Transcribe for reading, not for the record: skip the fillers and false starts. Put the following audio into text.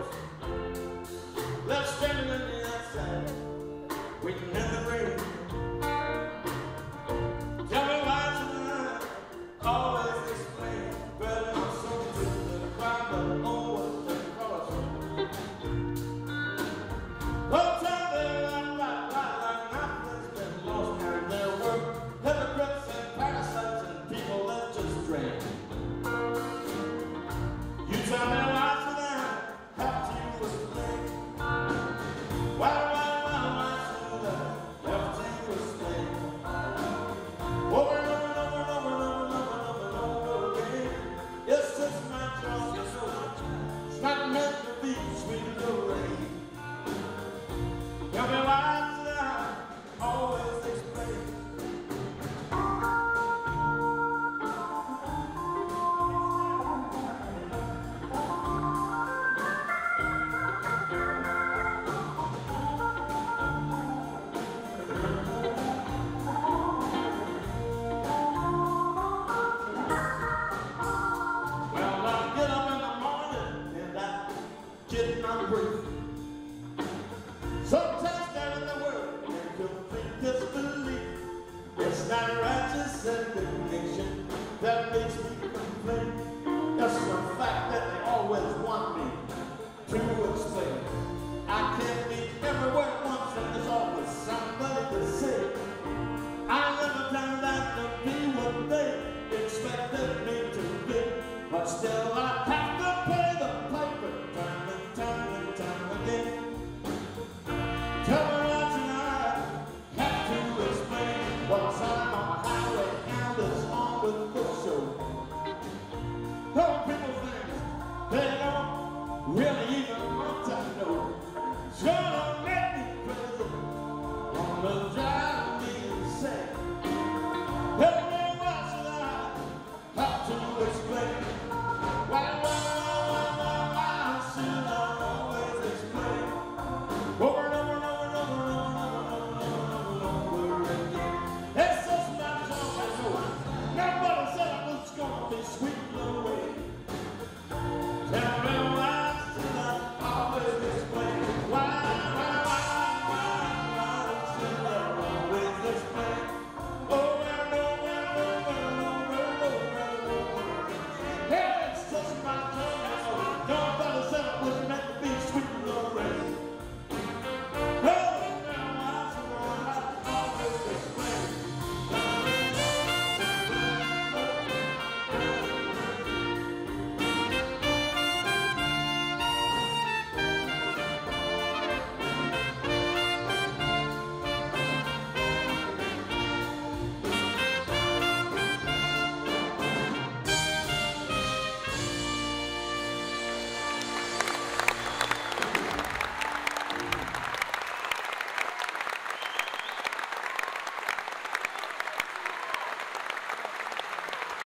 left standing on the outside, waiting in the rain. Tell me why tonight, always explain. Well, I'm so good to the crowd, but always the cross. Well, tell me like nothing's been lost, and there were hypocrites and parasites and people that just drain. You tell me why tonight, after you was playing. Why tonight, after you was playing. Over and over and over and over and over and over again. It's just my job, it's not meant to be sweet as the rain. Tell me why tonight, always explain. Well, I get up in the morning and I get my breakfast.